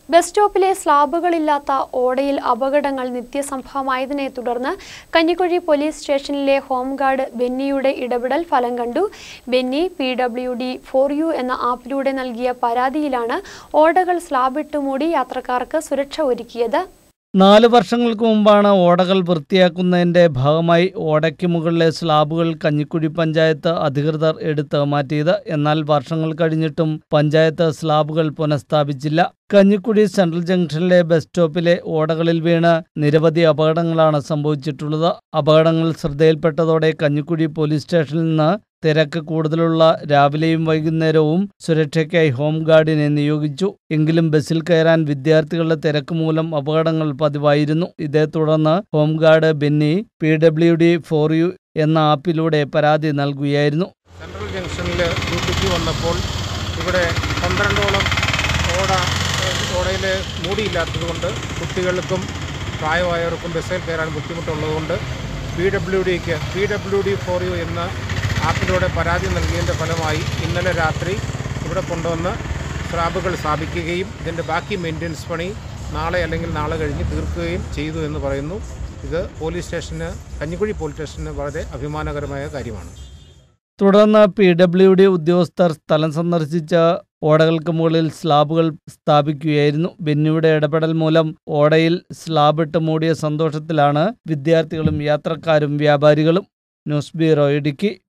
Bus സ്റ്റോപ്പിലെ സ്ലാബുകളില്ലാത്ത ഓടയിൽ അപകടങ്ങൾ നിത്യസംഭവമായതിനെ തുടർന്ന് കഞ്ഞിക്കുഴി പോലീസ് സ്റ്റേഷനിലെ ഹോംഗാർഡ് ബെന്നിയുടെ ഇടപെടൽ ഫലം കണ്ടു. ബെന്നി PWD4U എന്ന ആപ്പിലൂടെ നൽകിയ പരാതിയിലാണ് ഓടകൾ സ്ലാബിട്ട് മൂടി യാത്രക്കാർക്ക് സുരക്ഷ ഒരുക്കിയത്. 4 വർഷങ്ങൾക്ക് മുമ്പാണ് ഓടകൾ വൃത്തിയാക്കുന്നതിന്റെ ഭാഗമായി ഓടയ്ക്ക് മുകളിലെ സ്ലാബുകൾ കഞ്ഞിക്കുഴി പഞ്ചായത്ത് അധികൃതർ എടുത്ത് മാറ്റിയത്. എന്നാൽ വർഷങ്ങൾ കഴിഞ്ഞിട്ടും പഞ്ചായത്ത് സ്ലാബുകൾ പുനഃസ്ഥാപിച്ചില്ല. കഞ്ഞിക്കുഴി സെൻട്രൽ ജംഗ്ഷനിലെ ബസ് സ്റ്റോപ്പിലെ ഓടകളിൽ വീണ് നിരവധി അപകടങ്ങളാണ് സംഭവിച്ചിട്ടുള്ളത്. അപകടങ്ങൾ ശ്രദ്ധയിൽപ്പെട്ടതോടെ കഞ്ഞിക്കുഴി പോലീസ് സ്റ്റേഷനിൽ നിന്ന് തിരക്ക് കൂടുതലുള്ള രാവിലെയും വൈകുന്നേരവും സുരക്ഷയ്ക്കായി ഹോംഗാർഡിനെ നിയോഗിച്ചു. എങ്കിലും ബസ്സിൽ കയറാൻ വിദ്യാർത്ഥികളുടെ തിരക്ക് മൂലം അപകടങ്ങൾ പതിവായിരുന്നു. ഇതേ തുടർന്ന് ഹോംഗാർഡ് ബെന്നി PWD4U എന്ന ആപ്പിലൂടെ പരാതി നൽകുകയായിരുന്നു. സെൻട്രൽ ജംഗ്ഷനിൽ ഡ്യൂട്ടിക്ക് വന്നപ്പോൾ ഇവിടെ 12ഓളം ഓടയിൽ മൂടിയില്ലാത്തതുകൊണ്ട് കുട്ടികൾക്കും പ്രായമായവർക്കും ബസ്സിൽ കയറാൻ ബുദ്ധിമുട്ടുള്ളതുകൊണ്ട് PWD4U എന്ന ആപ്പിലൂടെ പരാതി നൽകിയതിൻ്റെ ഫലമായി ഇന്നലെ രാത്രി ഇവിടെ കൊണ്ടുവന്ന് സ്ലാബുകൾ സ്ഥാപിക്കുകയും ഇതിൻ്റെ ബാക്കി മെയിൻ്റനൻസ് പണി നാളെ അല്ലെങ്കിൽ നാളെ കഴിഞ്ഞ് തീർക്കുകയും ചെയ്തു എന്ന് പറയുന്നു. ഇത് കഞ്ഞിക്കുഴി പോലീസ് സ്റ്റേഷന് വളരെ അഭിമാനകരമായ കാര്യമാണ്. തുടർന്ന് PWD ഉദ്യോഗസ്ഥർ സ്ഥലം സന്ദർശിച്ച് ഓടകൾക്ക് മുകളിൽ സ്ലാബുകൾ സ്ഥാപിക്കുകയായിരുന്നു. ബെന്നിയുടെ ഇടപെടൽ മൂലം ഓടയിൽ സ്ലാബിട്ട് മൂടിയ സന്തോഷത്തിലാണ് വിദ്യാർത്ഥികളും യാത്രക്കാരും വ്യാപാരികളും. News bureau Idukki.